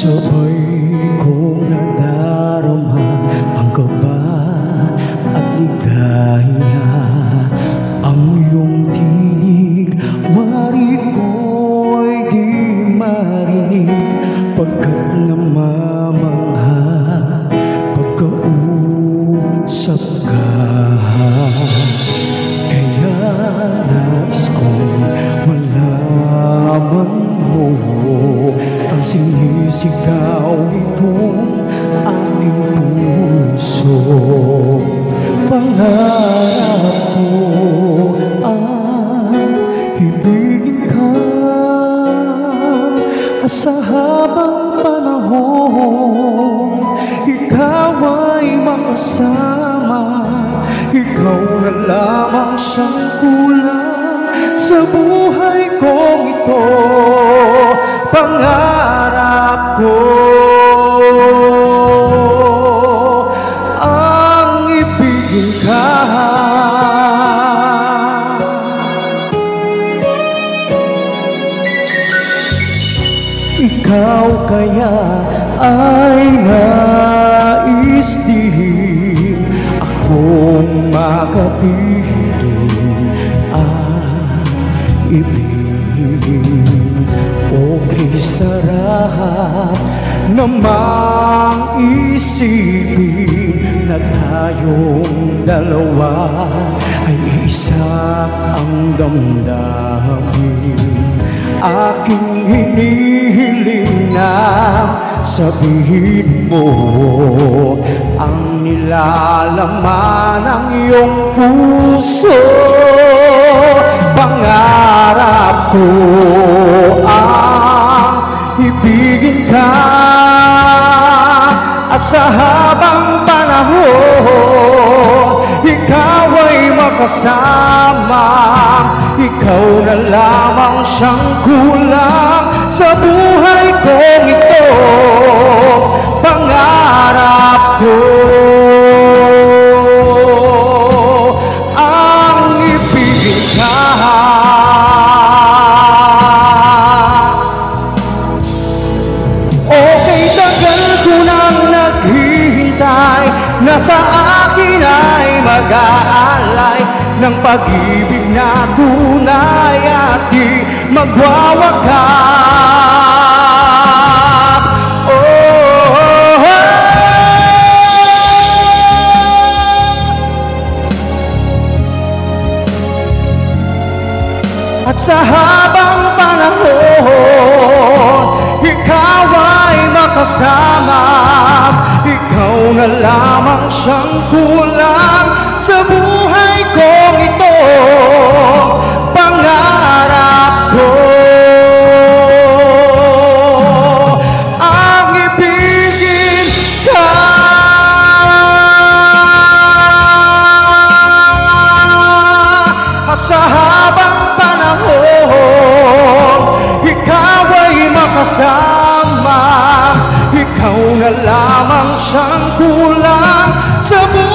Sabay kong nadarama ang kaba at ligaya. Ang iyong tinig, wari ko'y di marinig, pagkat namamangha pagkausap ka. Kaya nais kong malaman mo ang sinisigaw nitong ating puso. Pangarap ko ang ibigin ka at sa habang panahon ikaw ay makasama. Ikaw na lamang siyang kulang sa buhay kong ito. Pangarap ko ang ibigin ka. Ikaw kaya ay nais din akong makapiling at ibigin. Okay, sarap namang isipin na tayong dalawa ay isa ang damdamin. Aking hinihiling na sabihin mo ang nilalaman ng iyong puso. Pangarap ko ang ibigin ka at sa habang panahon ikaw ay makasama. Ikaw na lamang siyang kulang sa buhay kong ito. Pangarap ko ang ibigin ka. Okay, tagal ko nang naghihintay na sa akin ay mag-aalay ng pag-ibig na tunay at di magwawakas. At sa habang panahon ikaw ay makasama. Ikaw na lamang siyang kulang sa buhay kong ito. Pangarap ko ang ibigin ka. At sa habang panahon ikaw ay makasama. Ikaw na lamang siyang kulang sa buhay.